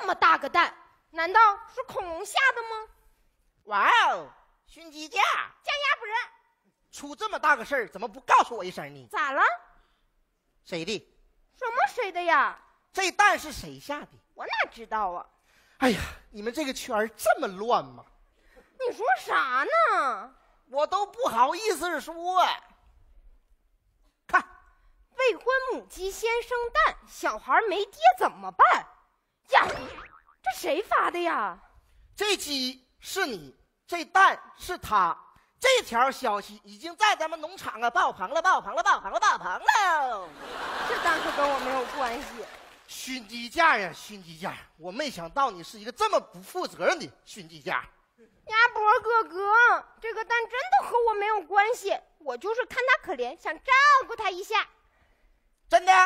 这么大个蛋，难道是恐龙下的吗？ 哇哦，熏鸡架， 降压不是？ 出这么大个事儿，怎么不告诉我一声呢？ 咋了？ 谁的？ 什么谁的呀？ 这蛋是谁下的？ 我哪知道啊？ 哎呀，你们这个圈儿这么乱吗？ 你说啥呢？ 我都不好意思说。看， 未婚母鸡先生蛋，小孩没爹怎么办？呀，这谁发的呀？ 这鸡是你，这蛋是他。这条消息已经在咱们农场爆棚了。 这蛋可跟我没有关系。 熏鸡架呀，熏鸡架！我没想到你是一个这么不负责任的熏鸡架。 鸭脖哥哥，这个蛋真的和我没有关系，我就是看他可怜，想照顾他一下。 真的？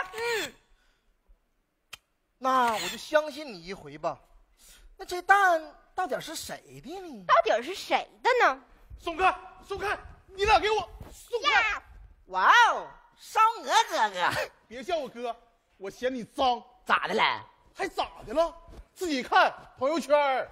那我就相信你一回吧。那这蛋到底是谁的呢？ 到底是谁的呢？ 松开，你俩给我松开！ 哇哦，烧鹅哥哥， 别叫我哥，我嫌你脏。 咋的了？ 还咋的了？自己看朋友圈。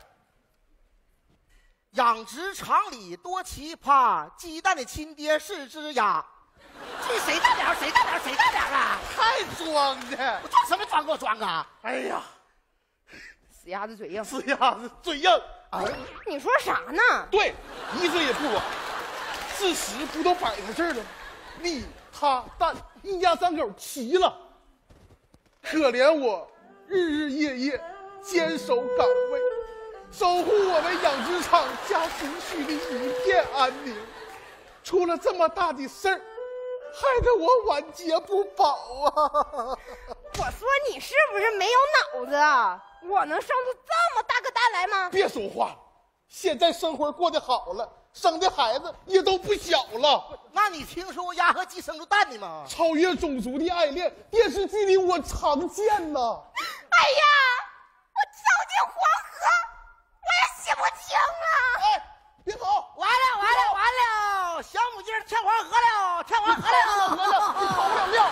养殖场里多奇葩，鸡蛋的亲爹是只鸭。这谁大点啊？ 太装的！ 我装什么装？给我装啊！ 哎呀， 死鸭子嘴硬。 死鸭子嘴硬。 啊！ 你说啥呢？ 对，一嘴也不管。事实不都摆在这儿了？你他蛋一家三口齐了。可怜我日日夜夜坚守岗位，守护我们养殖场家庭区的一片安宁。出了这么大的事儿，害得我晚节不保啊！ 我说你是不是没有脑子啊？我能生出这么大个蛋来吗？ 别说话了，现在生活过得好了，生的孩子也都不小了。 那你听说过鸭和鸡生出蛋的吗？ 超越种族的爱恋，电视剧里我常见呐。 哎呀，我跳进黄河，我也洗不清啊！ 哎，别跑！ 完了，小母鸡跳黄河了， 你跑不了庙。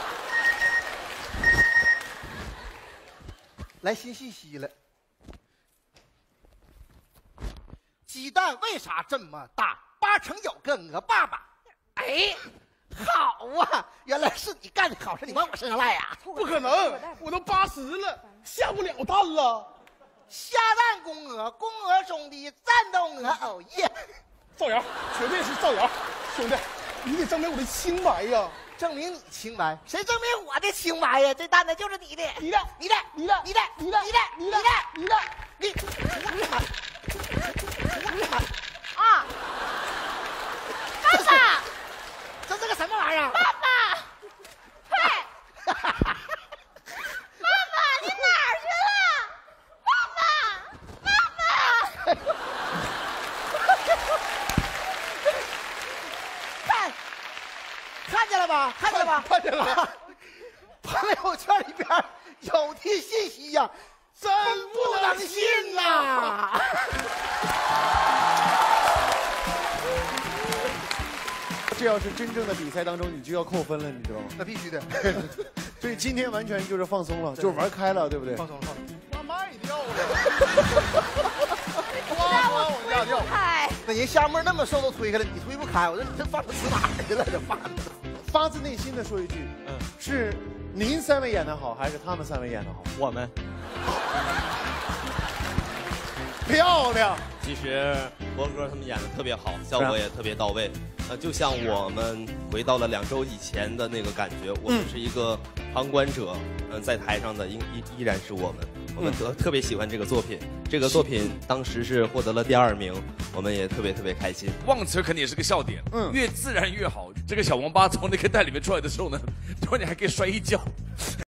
来新信息了，鸡蛋为啥这么大？8成有个鹅爸爸。哎，好啊，原来是你干的好事，你往我身上赖呀？ 不可能，我都80了，下不了蛋了。 下蛋公鹅，公鹅中的战斗鹅，哦耶！ 造谣，绝对是造谣，兄弟，你得证明我的清白呀！ 证明你清白？谁证明我的清白呀？这蛋呢就是你的， 你的， 啊！爸爸， 这是个什么玩意儿？ 爸爸，快！爸爸，你哪儿去了？爸爸！ 看见了吧？看见了。朋友圈里边有的信息呀，真不能信呐！ 这要是真正的比赛当中，你就要扣分了，你知道吗？ 那必须的。 所以今天完全就是放松了，就是玩开了，对不对？ 放松。 妈卖掉了， 我推不开。 那人夏沫那么瘦都推开了，你推不开，我这放死哪儿去了？这放发自内心的说一句，是您3位演的好，还是他们3位演的好？ 我们漂亮。 其实博哥他们演的特别好，效果也特别到位。就像我们回到了2周以前的那个感觉，我们是一个旁观者，在台上的依然是我们。我们特别喜欢这个作品，这个作品当时是获得了第2名，我们也特别开心。 忘词肯定也是个笑点，越自然越好。这个小王八从那个蛋里面出来的时候呢，突然间还可以摔一跤。